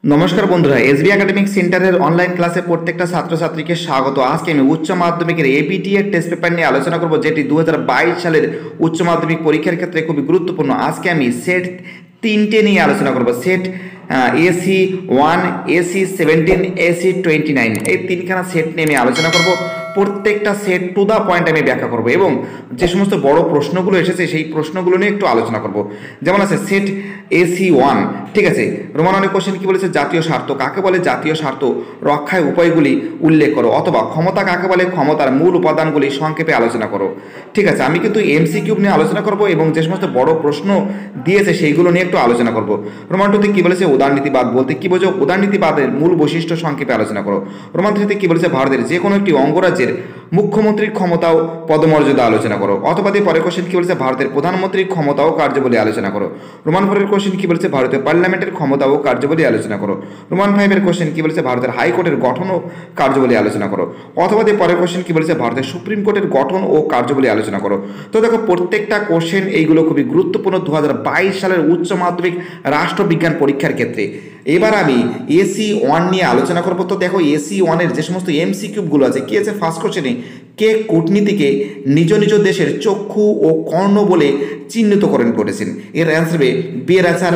নমস্কার বন্ধুরা, SB academic সেন্টারের অনলাইন ক্লাসে প্রত্যেকটা ছাত্রছাত্রীকে স্বাগত। আজকে আমি উচ্চ মাধ্যমিকের এবিটি এর টেস্ট পেপার নিয়ে আলোচনা করব, যেটি 2022 সালের উচ্চ মাধ্যমিক পরীক্ষার ক্ষেত্রে খুবই গুরুত্বপূর্ণ। আজকে আমি সেট 3টে নিয়ে আলোচনা করব। সেট AC1, AC17, AC29, এই তিনখানা সেট নিয়ে আমি আলোচনা করব। প্রত্যেকটা সেট টু দ্য পয়েন্ট আমি ব্যাখ্যা করব এবং যে সমস্ত বড় প্রশ্নগুলো এসেছে সেই প্রশ্নগুলো নিয়ে একটু আলোচনা করব। যেমন আছে সেট AC1, ঠিক আছে। রোমান অনেক কোশ্চেন কি বলেছে, জাতীয় স্বার্থ কাকে বলে, জাতীয় স্বার্থ রক্ষায় উপায়গুলি উল্লেখ করো, অথবা ক্ষমতা কাকে বলে, ক্ষমতার মূল উপাদানগুলি সংক্ষেপে আলোচনা করো। ঠিক আছে, আমি কিন্তু এমসিকিউ নিয়ে আলোচনা করব এবং যে সমস্ত বড় প্রশ্ন দিয়েছে সেইগুলো নিয়ে একটু আলোচনা করব। রোমান টুতে কি বলেছে, উদারনীতিবাদ বলতে কি বোঝো, উদারনীতিবাদের মূল বৈশিষ্ট্য সংক্ষেপে আলোচনা করো। রোমান থ্রিতে কি বলেছে, ভারতের যে কোনো একটি অঙ্গরাজ্যের মুখ্যমন্ত্রীর ক্ষমতা ও পদমর্যাদা আলোচনা করো। অথবা দিয়ে পরের কোশ্চেন কি বলেছে, ভারতের প্রধানমন্ত্রীর ক্ষমতা ও কার্যাবলী আলোচনা করো। রোমান ফোরের কোশ্চেন কি বলেছে, ভারতের পার্লামেন্টের ক্ষমতা ও কার্যাবলী আলোচনা করো। রোমান ফাইভের কোশ্চেন কি বলেছে, ভারতের হাইকোর্টের গঠন ও কার্যাবলী আলোচনা করো। অথবা দিয়ে পরের কোশ্চেন কি বলেছে, ভারতের সুপ্রিম কোর্টের গঠন ও কার্যাবলী আলোচনা করো। তো দেখো, প্রত্যেকটা কোশ্চেন এইগুলো খুবই গুরুত্বপূর্ণ 2022 সালের উচ্চ মাধ্যমিক রাষ্ট্রবিজ্ঞান পরীক্ষার ক্ষেত্রে। এবার আমি AC1 নিয়ে আলোচনা করবো। তো দেখো, AC1-এর যে সমস্ত এমসিকিউগুলো আছে, কি আছে ফার্স্ট কোশ্চেনে, কে কূটনীতিকে নিজ নিজ দেশের চক্ষু ও কর্ণ বলে চিহ্নিতকরণ করেছেন? এর অ্যান্সার হবে বি এর অ্যান্সার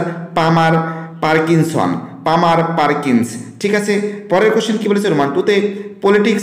পামার পারকিন্স। ঠিক আছে, পরের কোশ্চেন কি বলেছে, রোমান টুতে পলিটিক্স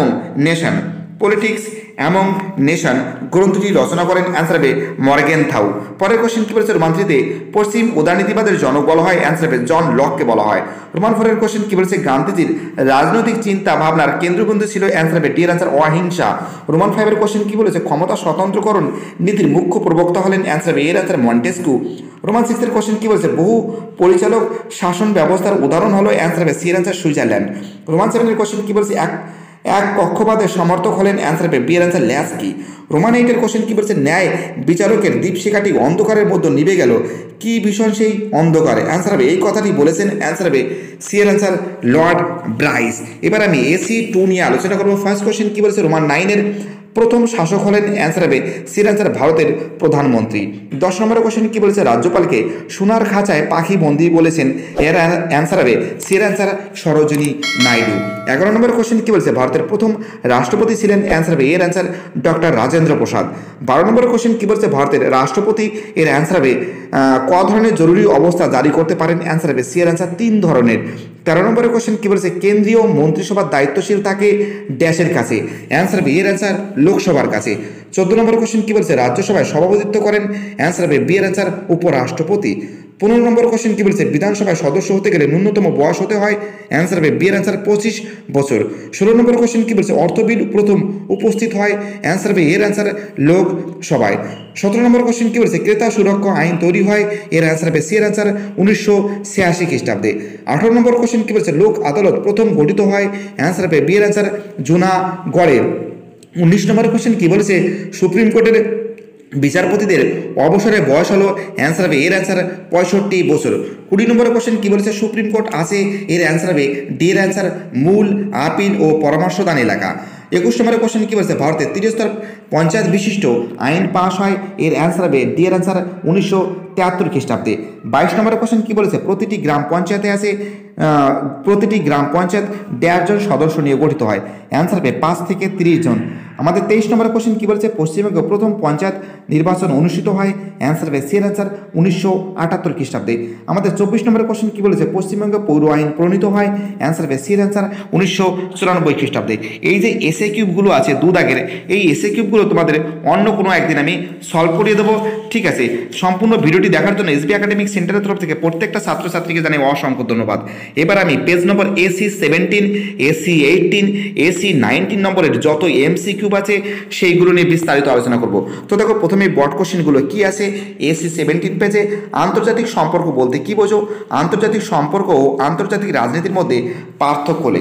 অ্যামং নেশন গ্রন্থটি রচনা করেন? অ্যান্সার হবে মর্গেনথাউ। পরের কোশ্চেন কি বলেছে, রোমান থ্রিতে পশ্চিম উদারনীতিবাদের জনক বলা হয়? অ্যান্সার হবে জন লককে বলা হয়। রোমান ফোরের কোশ্চেন কি বলেছে, গান্ধীজির রাজনৈতিক চিন্তা ভাবনার কেন্দ্রবিন্দু ছিল? অ্যান্সার হবে ডি এর অ্যান্সার অহিংসা। রোমান ফাইভের কোশ্চেন কি বলেছে, ক্ষমতা স্বতন্ত্রকরণ নীতির মুখ্য প্রবক্তা হলেন? অ্যান্সার হবে এর অ্যান্সার মন্টেস্কু। রোমান সিক্সের কোশ্চেন কি বলেছে, বহু পরিচালক শাসন ব্যবস্থার উদাহরণ হলো? অ্যান্সার হবে সি এর অ্যান্সার সুইজারল্যান্ড। রোমান সেভেনের কোশ্চেন কি বলেছে, এক পক্ষপাতের সমর্থক হলেন? অ্যান্সার হবে বি এর অ্যান্সার ল্যাস্কি। রোমান এইটের কোশ্চেন কি বলছে, ন্যায় বিচারকের দীপশিখাটি অন্ধকারের মধ্যে নিভে গেল, কি ভীষণ সেই অন্ধকারে? অ্যান্সার হবে, এই কথাটি বলেছেন? অ্যান্সার হবে সি এর অ্যান্সার লর্ড ব্রাইস। এবার আমি AC2 নিয়ে আলোচনা করবো। ফার্স্ট কোশ্চেন কি বলেছে, রোমান 9-এর প্রথম শাসক হলেন? অ্যান্সার হবে সি এর অ্যান্সার ভারতের প্রধানমন্ত্রী। 10 নম্বরের কোশ্চেন কি বলেছে, রাজ্যপালকে সোনার খাঁচায় পাখি বন্দি বলেছেন? এর অ্যান্সার হবে সি এর অ্যান্সার সরোজিনী নাইডু। 11 নম্বরের কোশ্চেন কি বলেছে, ভারতের প্রথম রাষ্ট্রপতি ছিলেন? অ্যান্সার হবে এর অ্যান্সার ডক্টর রাজেন্দ্র প্রসাদ। 12 নম্বরের কোশ্চেন কি বলেছে, ভারতের রাষ্ট্রপতি এর অ্যান্সার হবে ক ধরনের জরুরি অবস্থা জারি করতে পারেন? অ্যান্সার হবে সি এর অ্যান্সার 3 ধরনের। 13 নম্বরের কোশ্চেন কি বলেছে, কেন্দ্রীয় মন্ত্রিসভার দায়িত্বশীল থাকে ড্যাশের কাছে? অ্যান্সার হবে এর অ্যান্সার লোকসভার কাছে। 14 নম্বর কোশ্চেন কি বলছে, রাজ্যসভায় সভাপতিত্ব করেন? অ্যান্সার হবে বি এর অ্যান্সার উপরাষ্ট্রপতি। 15 নম্বর কোশ্চেন কি বলছে, বিধানসভায় সদস্য হতে গেলে ন্যূনতম বয়স হতে হয়? অ্যান্সার হবে বি এর অ্যান্সার 25 বছর। 16 নম্বর কোশ্চেন কি বলছে, অর্থ বিল প্রথম উপস্থিত হয়? অ্যান্সার হবে এর অ্যান্সার লোকসভায়। 17 নম্বর কোশ্চেন কি বলছে, ক্রেতা সুরক্ষা আইন তৈরি হয়? এর অ্যান্সার হবে সি এর অ্যান্সার 1986 খ্রিস্টাব্দে। 18 নম্বর কোশ্চেন কি বলছে, লোক আদালত প্রথম গঠিত হয়? অ্যান্সার হবে বি এর অ্যান্সার জুনাগড়ে। 19 নম্বর কোশ্চেন কি বলেছে, সুপ্রিম কোর্টের বিচারপতিদের অবসরের বয়স হলো? অ্যান্সার হবে এর অ্যান্সার 65 বছর। 20 নম্বরের কোশ্চেন কি বলেছে, সুপ্রিম কোর্ট আছে? এর অ্যান্সার হবে ডি এর অ্যান্সার মূল আপিল ও পরামর্শদান এলাকা। 21 নম্বরের কোশ্চেন কি বলেছে, ভারতের 30 স্তর পঞ্চায়েত বিশিষ্ট আইন পাশ হয়? এর অ্যান্সার হবে ডি এর অ্যান্সার 1973 খ্রিস্টাব্দে। 22 নম্বরের কোশ্চেন কি বলেছে, প্রতিটি গ্রাম পঞ্চায়েত 1.5 জন সদস্য নিয়ে গঠিত হয়? অ্যান্সার হবে 5 থেকে 30 জন। আমাদের 23 নম্বরের কোশ্চেন কি বলেছে, পশ্চিমবঙ্গে প্রথম পঞ্চায়েত নির্বাচন অনুষ্ঠিত হয়? অ্যান্সার হবে সি এর অ্যান্সার 1978 খ্রিস্টাব্দে। আমাদের 24 নম্বরের কোশ্চেন কি বলেছে, পশ্চিমবঙ্গে পৌর আইন প্রণীত হয়? অ্যান্সার হবে সি এর অ্যান্সার 1994 খ্রিস্টাব্দে। এই যে এসএ কিউবগুলো আছে দুদাগের, এই এসএ কিউবগুলো তোমাদের অন্য কোনো একদিন আমি সলভ করিয়ে দেবো। ঠিক আছে, সম্পূর্ণ ভিডিওটি দেখার জন্য এসবি একাডেমিক সেন্টারের তরফ থেকে প্রত্যেকটা ছাত্রছাত্রীকে জানাই অসংখ্য ধন্যবাদ। এবার আমি পেজ নম্বর AC17, AC18, AC19 নম্বরের যত এমসিকিউ আছে সেইগুলো নিয়ে বিস্তারিত আলোচনা করব। তো দেখো, প্রথমে বড কোশ্চেনগুলো কি আছে। AC17 পেজে আন্তর্জাতিক সম্পর্ক বলতে কি বোঝো, আন্তর্জাতিক সম্পর্ক ও আন্তর্জাতিক রাজনীতির মধ্যে পার্থক্য লেখো।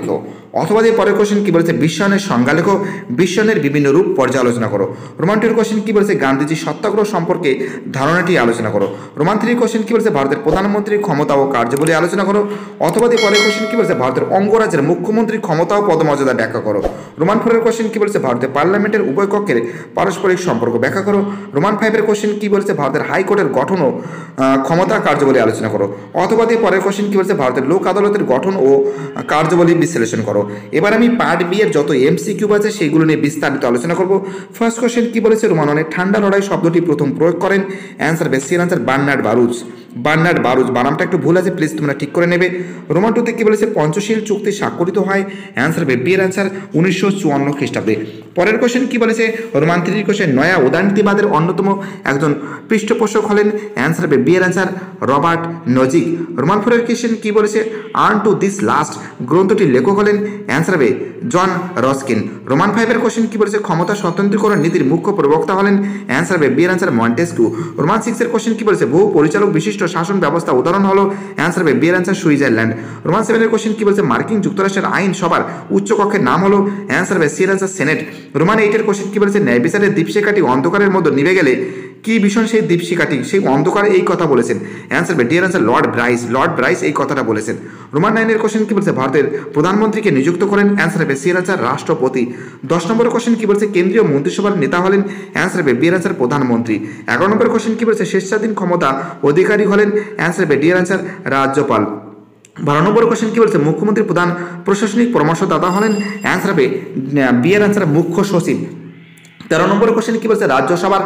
অথবা দিয়ে পরের কোশ্চেন কি বলেছে বিশ্বায়নের সংজ্ঞা লেখো, বিশ্বায়নের বিভিন্ন রূপ পর্যালোচনা করো। রোমান 2 এর কোশ্চেন কি বলেছে গান্ধীজি সত্যাগ্রহ সম্পর্কে ধারণাটি আলোচনা করো। রোমান 3 এর কোশ্চেন কি বলেছে ভারতের প্রধানমন্ত্রীর ক্ষমতা ও কার্যাবলী আলোচনা করো। অথবা দিয়ে পরের কোশ্চেন কি বলেছে ভারতের অঙ্গরাজ্যের মুখ্যমন্ত্রীর ক্ষমতা ও পদমর্যাদা ব্যাখ্যা করো। রোমান 4 এর কোশ্চেন কি বলেছে ভারতের পার্লামেন্টের উভয় কক্ষের পারস্পরিক সম্পর্ক ব্যাখ্যা করো। রোমান 5 এর কোশ্চেন কি বলেছে ভারতের হাইকোর্টের গঠন ও ক্ষমতা কার্যাবলী আলোচনা করো। অথবা দিয়ে পরের কোশ্চেন কি বলেছে ভারতের লোক আদালতের গঠন ও কার্যাবলী বিশ্লেষণ করো। এবার আমি পার্ট বি এর যত এমসিকিউ আছে সেগুলো নিয়ে বিস্তারিত আলোচনা করব। ফার্স্ট কোশ্চেন কি বলেছে রোমান 1 ঠান্ডা লড়াই শব্দটি প্রথম প্রয়োগ করেন, অ্যান্সার বেসিয়ার answer Bernard Baruch. Bernard Baruch, বানামটা একটু ভুল আছে, প্লিজ তোমরা ঠিক করে নেবে। রোমান 2 তে কি বলেছে পঞ্চশীল চুক্তি স্বাক্ষরিত হয়, অ্যান্সার হবে বি এর অ্যান্সার 1954 খ্রিস্টাব্দে। পরের কোশ্চেন কি বলেছে রোমান 3 কোশ্চেন নয়া উদারনীতিবাদের অন্যতম একজন পৃষ্ঠপোষক হলেন, অ্যান্সার হবে বি এর অ্যান্সার রবার্ট নজিক। রোমান 4 এর কোশ্চেন কি বলেছে আর্ন টু দিস লাস্ট গ্রন্থটির লেখক হলেন, অ্যান্সার হবে জন রস্কিন। রোমান 5 এর কোশ্চেন কি বলেছে ক্ষমতা স্বতন্ত্রীকরণ নীতির মুখ্য প্রবক্তা হলেন, অ্যান্সার হবে বি এর অ্যান্সার মন্টেস্ক্যু। রোমান 6 এর কোশ্চেন কি বলেছে বহু পরিচালক বিশিষ্ট শাসন ব্যবস্থা উদাহরণ হলো, অ্যান্সার হবে বি এর অ্যান্সার সুইজারল্যান্ড। রোমান 7 এর কোশ্চেন কি বলেছে মার্কিন যুক্তরাষ্ট্রের আইন সভার উচ্চ কক্ষের নাম হলো, অ্যান্সার হবে সি এর অ্যান্সার সেনেট। রোমান 8 এর কোশ্চেন কি বলেছে ন্যায় বিচারের দীপশিখাটি অন্ধকারের মধ্যে নিভে গেলে কি ভীষণ সেই দীপশিখাটি সেই অন্ধকারে এই কথা বলেছেন, অ্যান্সার হবে ডি এর answer Lord Bryce. Lord Bryce এই কথাটা বলেছেন। রোমান 9 এর কোশ্চেন কি বলেছে ভারতের প্রধানমন্ত্রীকে নিযুক্ত করেন, অ্যান্সার হবে সি এর অ্যান্সার রাষ্ট্রপতি। 10 নম্বরের কোশ্চেন কি বলেছে কেন্দ্রীয় মন্ত্রিসভার নেতা হলেন, অ্যান্সার হবে বি এর অ্যান্সার প্রধানমন্ত্রী। 11 নম্বরের কোশ্চেন কি বলেছে স্বেচ্ছাধীন ক্ষমতা অধিকারী হলেন, অ্যান্সার হবে ডি এর অ্যান্সার রাজ্যপাল। 12 নম্বর কোশ্চেন কি বলেছে মুখ্যমন্ত্রী প্রধান প্রশাসনিক পরামর্শদাতা হলেন, অ্যান্সার হবে বি এর অ্যান্সার মুখ্য সচিব। 13 নম্বর কোশ্চেন কি বলছে রাজ্যসভার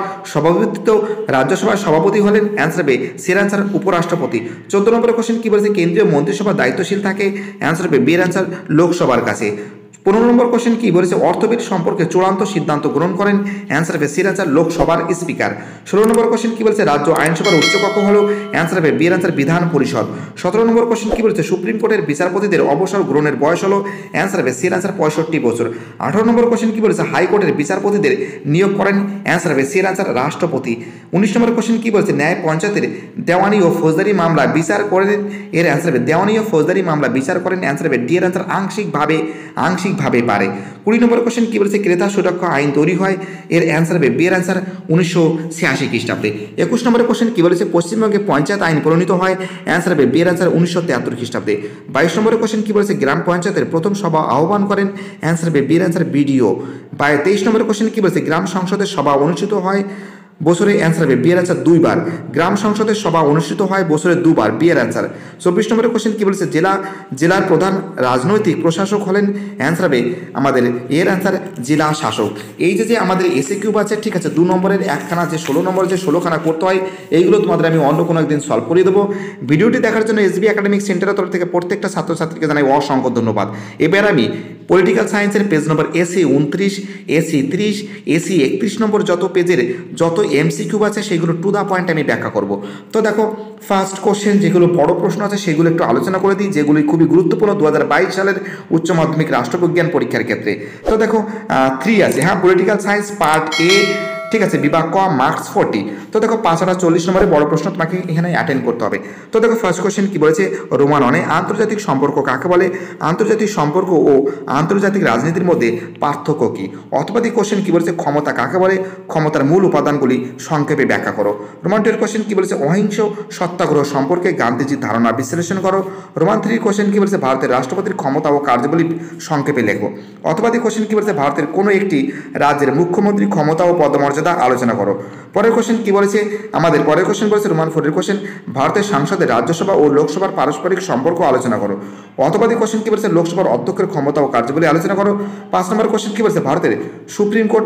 সভাপতি হলেন, অ্যান্সার হবে সি এর অ্যান্সার উপরাষ্ট্রপতি। 14 নম্বর কোশ্চেন কি বলছে কেন্দ্রীয় মন্ত্রিসভা দায়িত্বশীল থাকে, অ্যান্সার হবে বি এর অ্যান্সার লোকসভার কাছে। 15 নম্বর কোশ্চেন কি বলেছে অর্থবিদ সম্পর্কে চূড়ান্ত সিদ্ধান্ত গ্রহণ করেন, অ্যান্সার হবে সি এর অ্যান্সার লোকসভার স্পিকার। 16 নম্বর কোশ্চেন কি বলেছে রাজ্য আইনসভার উচ্চকক্ষ হলো, অ্যান্সার হবে বি এর অ্যান্সার বিধান পরিষদ। 17 নম্বর কোশ্চেন কি বলেছে সুপ্রিম কোর্টের বিচারপতিদের অবসর গ্রহণের বয়স হলো, অ্যান্সার হবে সি এর অ্যান্সার 65 বছর। 18 নম্বর কোশ্চেন কি বলেছে হাইকোর্টের বিচারপতিদের নিয়োগ করেন, অ্যান্সার হবে সি এর অ্যান্সার রাষ্ট্রপতি। 19 নম্বর কোশ্চেন কি বলেছে ন্যায় পঞ্চায়েতের দেওয়ানি ও ফৌজদারি মামলা বিচার করেন, এর অ্যান্সার হবে দেওয়ানি ও ফৌজদারি মামলা বিচার করেন, অ্যান্সার হবে ডি এর অ্যান্সার আংশিকভাবে পারে। 20 নম্বর কোশ্চেন কি বলেছে ক্রেতা সুরক্ষা আইন তৈরি হয়, এর অ্যান্সার হবে বি এর অ্যান্সার 1986 খ্রিস্টাব্দে। 21 নম্বরের কোশ্চেন কি বলেছে পশ্চিমবঙ্গে পঞ্চায়েত আইন প্রণীত হয়, অ্যান্সার হবে বি এর অ্যান্সার 1973 খ্রিস্টাব্দে। 22 নম্বরের কোশ্চেন কি বলেছে গ্রাম পঞ্চায়েতের প্রথম সভা আহ্বান করেন, অ্যান্সার হবে বি এর অ্যান্সার বিডিও। 23 নম্বরের কোশ্চেন কি বলেছে গ্রাম সংসদের সভা অনুষ্ঠিত হয় বছরে, অ্যান্সার হবে বি এর অ্যান্সার 2 বার। গ্রাম সংসদের সভা অনুষ্ঠিত হয় বছরে 2 বার, বি এর অ্যান্সার। 24 নম্বরের কোশ্চেন কি বলেছে জেলার প্রধান রাজনৈতিক প্রশাসক হলেন, অ্যান্সার হবে আমাদের এর অ্যান্সার জেলা শাসক। এই যে আমাদের এসে কিউব আছে ঠিক আছে 2 নম্বরের একখানা যে 16 নম্বরের যে 16খানা করতে হয় এইগুলো তোমাদের আমি অন্য কোনো একদিন সলভ করে দেবো। ভিডিওটি দেখার জন্য এসবি একাডেমিক সেন্টারের তরফ থেকে প্রত্যেকটা ছাত্রছাত্রীকে জানাই অসংখ্য ধন্যবাদ। এবার আমি পলিটিক্যাল সায়েন্সের পেজ নম্বর এসি 29, এসি 30, এসি 31 নম্বর যত পেজের যত এমসিকিউ আছে সেগুলো টু দ্য পয়েন্ট আমি ব্যাখ্যা করব। তো দেখো ফার্স্ট কোশ্চেন যেগুলো বড় প্রশ্ন আছে সেগুলো একটু আলোচনা করে দিই, যেগুলি খুবই গুরুত্বপূর্ণ 2022 সালের উচ্চ মাধ্যমিক রাষ্ট্রবিজ্ঞান পরীক্ষার ক্ষেত্রে। তো দেখো 3 আছে, হ্যাঁ পলিটিক্যাল সায়েন্স পার্ট এ ঠিক আছে বিভাগ ক মার্কস 40। তো দেখো 540 নম্বরের বড় প্রশ্ন তোমাকে এখানে অ্যাটেন্ড করতে হবে। তো দেখো ফার্স্ট কোশ্চেন কি বলেছে রোমান 1 আন্তর্জাতিক সম্পর্ক কাকে বলে, আন্তর্জাতিক সম্পর্ক ও আন্তর্জাতিক রাজনীতির মধ্যে পার্থক্য কী। অথবা দি কোশ্চেন কি বলেছে ক্ষমতা কাকে বলে, ক্ষমতার মূল উপাদানগুলি সংক্ষেপে ব্যাখ্যা করো। রোমান 2 কোশ্চেন কি বলেছে অহিংস সত্যাগ্রহ সম্পর্কে গান্ধীজির ধারণা বিশ্লেষণ করো। রোমান 3 কোশ্চেন কি বলেছে ভারতের রাষ্ট্রপতির ক্ষমতা ও কার্যাবলী সংক্ষেপে লেখো। অথবা দি কোশ্চেন কি বলেছে ভারতের কোনো একটি রাজ্যের মুখ্যমন্ত্রী ক্ষমতা ও পদমর্যাদা আলোচনা করো। পরের কোশ্চেন কি বলেছে আমাদের পরের কোশ্চেন বলেছে রোমান 4 এর কোশ্চেন ভারতের সাংসদের রাজ্যসভা ও লোকসভার পারস্পরিক সম্পর্ক আলোচনা করো। অথবা দি কোশ্চেন কি বলেছে লোকসভার অধ্যক্ষের ক্ষমতা ও কার্যাবলী আলোচনা করো। 5 নম্বর কোশ্চেন কি বলেছে ভারতের সুপ্রিম কোর্ট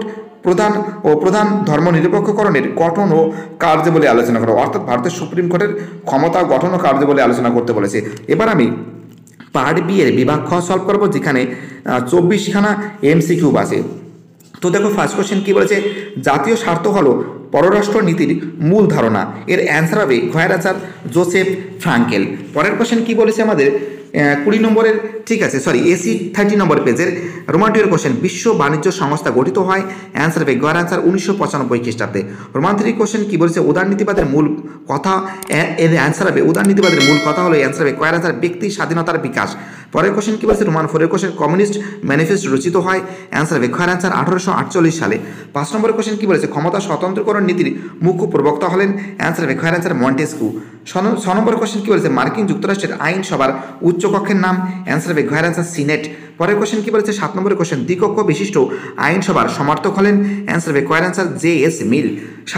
প্রধান ধর্মনিরপেক্ষকরণের গঠন ও কার্যাবলী আলোচনা করো। অর্থাৎ ভারতের সুপ্রিম কোর্টের ক্ষমতা গঠন ও কার্যাবলী আলোচনা করতে বলেছে। এবার আমি পার্ট বি এর বিভাগ খ সলভ করবো, যেখানে 24খানা এমসিকিউ আছে। তো দেখো ফার্স্ট কোশ্চেন কি বলেছে জাতীয় স্বার্থ হলো পররাষ্ট্র নীতির মূল ধারণা, এর অ্যান্সার হবে ঘয়ের অ্যান্সার জোসেফ ফ্রাঙ্কেল। পরের কোশ্চেন কি বলেছে আমাদের 20 নম্বরের ঠিক আছে সরি এসি 30 নম্বর পেজের রোমান 2 এর কোশ্চেন বিশ্ব বাণিজ্য সংস্থা গঠিত হয় অ্যান্সার হবে গয়ের অ্যান্সার 1995 খ্রিস্টাব্দে। রোমান 3 কোশ্চেন কি বলছে উদারনীতিবাদের মূল কথা, এর অ্যান্সার হবে উদারনীতিবাদের মূল কথা হলো অ্যান্সার হবে গয়ের অ্যান্সার ব্যক্তি স্বাধীনতার বিকাশ। পরের কোশ্চেন কি বলছে রোমান 4 এর কোশ্চেন কমিউনিস্ট ম্যানিফেস্টো রচিত হয় অ্যান্সার হবে গয়ের অ্যান্সার 1848 সালে। 5 নম্বরের কোশ্চেন কি বলেছে ক্ষমতা স্বতন্ত্রকরণ নীতির মুখ্য প্রবক্তা হলেন অ্যান্সার হবে গয়ের অ্যান্সার মন্টেস্কু। 6 নম্বরের কোশ্চেন কি বলেছে মার্কিন যুক্তরাষ্ট্রের আইনসভার উচ্চকক্ষের নাম অ্যান্সার হবে গয়ের অ্যান্সার সিনেট। পরের কোশ্চেন কি বলেছে 7 নম্বরের কোশ্চেন দ্বিকক্ষ বিশিষ্ট আইনসভার সমর্থক হলেন অ্যান্সার হবে গয়ের অ্যান্সার জে.এস. মিল।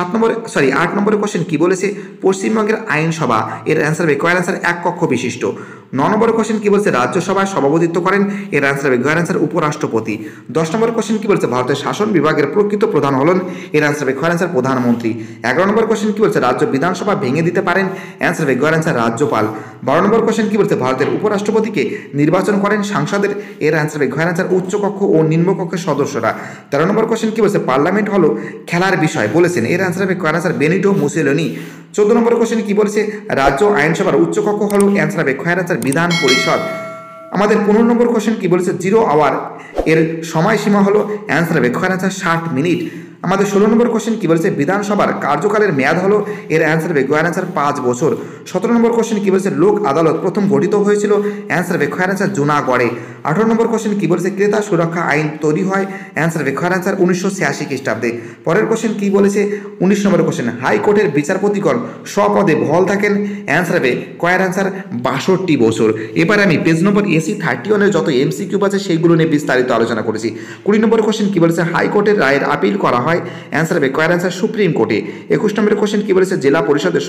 8 নম্বরের কোশ্চেন কি বলেছে পশ্চিমবঙ্গের আইনসভা এর অ্যান্সার হবে গয়ের অ্যান্সার এক কক্ষ বিশিষ্ট। 9 নম্বরের কোশ্চেন কি বলছে রাজ্যসভায় সভাপতিত্ব করেন এর অ্যান্সার হবে গয়ের অ্যান্সার উপরাষ্ট্রপতি। 10 নম্বরের কোশ্চেন কি বলছে ভারতের শাসন বিভাগের প্রকৃত প্রধান হলেন এর অ্যান্সার হবে গয়ের অ্যান্সার প্রধানমন্ত্রী। 11 নম্বর কোশ্চেন কি বলছে রাজ্য বিধানসভা ভেঙে দিতে পারেন অ্যান্সার হবে গয়ের অ্যান্সার রাজ্যপাল। 12 নম্বর কোশ্চেন কি বলছে ভারতের উপরাষ্ট্রপতিকে নির্বাচন করেন সাংসদের এর অ্যান্সার হবে গয়ের অ্যান্সার উচ্চকক্ষ ও নিম্নকক্ষের সদস্যরা। 13 নম্বর কোশ্চেন কি বলছে পার্লামেন্ট হলো খেলার বিষয় বলেছেন এর অ্যান্সার হবে গয়ের answer Benito Mussolini. 14 number question কি বলছে রাজ্য আইনসভার উচ্চকক্ষ হলো অ্যান্সার হবে গয়ের অ্যান্সার বিধান পরিষদ। আমাদের 15 নম্বর কোশ্চেন কি বলছে 0 আওয়ার এর সময়সীমা হলো অ্যান্সার হবে গয়ের অ্যান্সার 60 মিনিট। আমাদের 16 নম্বর কোশ্চেন কি বলছে বিধানসভার কার্যকালের মেয়াদ হলো এর অ্যান্সার হবে গয়ের অ্যান্সার 5 বছর। 17 নম্বর কোশ্চেন কি বলছে লোক আদালত প্রথম গঠিত হয়েছিল অ্যান্সার হবে গয়ের অ্যান্সার জুনাগড়ে। 18 নম্বর কোশ্চেন কি বলছে ক্রেতা সুরক্ষা আইন তৈরি হয় অ্যান্সার হবে গয়ের অ্যান্সার 1986 খ্রিস্টাব্দে। পরের কোশ্চেন কি বলেছে 19 নম্বর কোশ্চেন হাইকোর্টের বিচারপতিগণ স্বপদে বহাল থাকেন অ্যান্সার হবে গয়ের অ্যান্সার 62 বছর। এবার আমি পেজ নম্বর এসি 31 এর যত এমসিকিউ আছে সেইগুলো নিয়ে বিস্তারিত আলোচনা করেছি। 20 নম্বর কোশ্চেন কি বলেছে হাইকোর্টের রায়ের আপিল করা হয় অ্যান্সার হবে গয়ের অ্যান্সার সুপ্রিম কোর্টে। 21 নম্বরের কোশ্চেন কি বলেছে জেলা পরিষদের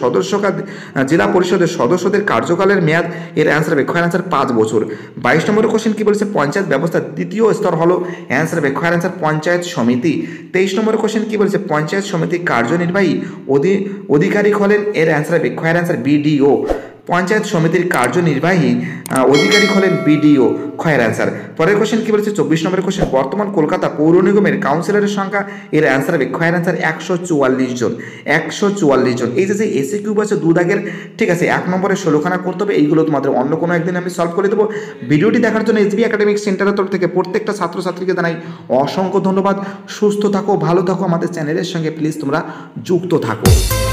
সদস্যদের কার্যকালের মেয়াদ এর অ্যান্সার হবে গয়ের অ্যান্সার 5 বছর। 22 নম্বরের কোশ্চেন কি বলেছে পঞ্চায়েত ব্যবস্থার দ্বিতীয় স্তর হলো অ্যান্সার হবে গয়ের অ্যান্সার পঞ্চায়েত সমিতি। 23 নম্বরের কোশ্চেন কি বলেছে পঞ্চায়েত সমিতির কার্যনির্বাহী অধিকারী হলেন এর অ্যান্সার হবে গয়ের অ্যান্সার বিডিও। পঞ্চায়েত সমিতির কার্যনির্বাহী অধিকারী হলেন বিডিও গয়ের অ্যান্সার। পরের কোশ্চেন কি বলেছে 24 নম্বরের কোশ্চেন বর্তমান কলকাতা পৌর নিগমের কাউন্সিলরের সংখ্যা এর অ্যান্সার হবে গয়ের অ্যান্সার 144 জন। 144 জন। এই যে এসি কিউব আছে 2 দাগের ঠিক আছে 1 নম্বরে 16খানা করতে হবে এইগুলো তোমাদের অন্য কোনো একদিন আমি সলভ করে দেবো। ভিডিওটি দেখার জন্য এসবি একাডেমিক সেন্টারের তরফ থেকে প্রত্যেকটা ছাত্রছাত্রীকে জানাই অসংখ্য ধন্যবাদ। সুস্থ থাকো ভালো থাকো আমাদের চ্যানেলের সঙ্গে প্লিজ তোমরা যুক্ত থাকো।